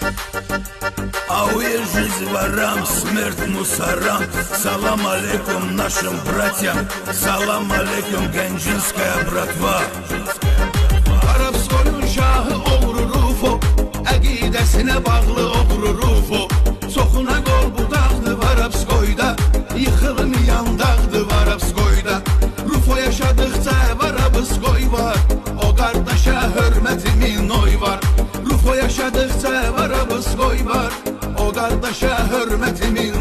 Жизнь ворам, смерть мусорам. Салам алейкум нашим братьям. Салам алейкум Gəncинская братва. Arabskoyun şahı oğru Rufo, əqidəsinə bağlı oğru Rufo. Çoxuna qol budaqdı Arabskoyda, yıxılmayan dağdı Arabskoyda. Rufo yaşadıqca Arabskoy var, o qardaşa hörmətimin oy var. Rufo yaşadıqca Arabskoy var, o qardaşa hörmətimin